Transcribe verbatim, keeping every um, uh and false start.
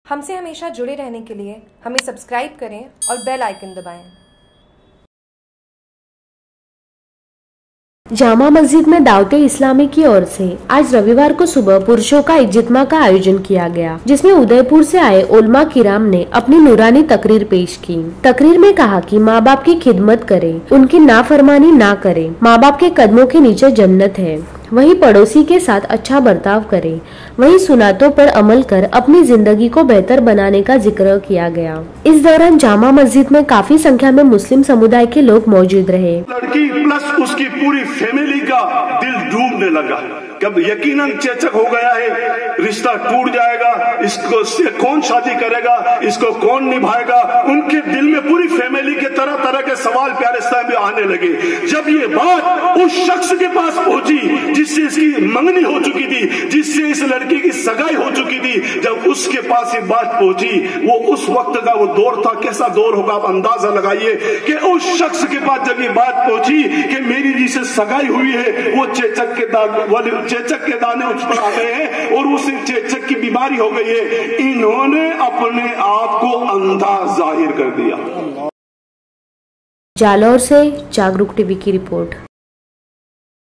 हमसे हमेशा जुड़े रहने के लिए हमें सब्सक्राइब करें और बेल आइकन दबाएं। जामा मस्जिद में दावते इस्लामी की ओर से आज रविवार को सुबह पुरुषों का इज्तिमा का आयोजन किया गया, जिसमें उदयपुर से आए उलमा किराम ने अपनी नूरानी तकरीर पेश की। तकरीर में कहा कि माँ बाप की खिदमत करें, उनकी नाफरमानी ना करें। माँ बाप के कदमों के नीचे जन्नत है। वहीं पड़ोसी के साथ अच्छा बर्ताव करें। वहीं सुन्नतों पर अमल कर अपनी जिंदगी को बेहतर बनाने का जिक्र किया गया। इस दौरान जामा मस्जिद में काफी संख्या में मुस्लिम समुदाय के लोग मौजूद रहे। लड़की प्लस उसकी पूरी फैमिली का दिल डूबने लगा। कब यकीनन चेचक हो गया है, रिश्ता टूट जाएगा, इसको से कौन शादी करेगा, इसको कौन निभाएगा। उनके दिल में पूरी फैमिली के तरह तरह के सवाल प्यारे साहब में आने लगे। जब ये बात उस शख्स के पास पहुंची जिससे इसकी मंगनी हो चुकी थी, जिससे इस लड़की की सगाई हो चुकी थी, जब उसके पास ये बात पहुंची, वो उस वक्त का वो दौर था, कैसा दौर होगा आप अंदाजा लगाइए कि उस शख्स के पास जब ये बात पहुंची कि मेरी जिसे सगाई हुई है वो चेचक के दाने चेचक के दाने उस पर आ गए हैं और उस चेचक की बीमारी हो गई है। इन्होंने अपने आप को अंधा जाहिर कर दिया। जालौर से जागरूक टीवी की रिपोर्ट।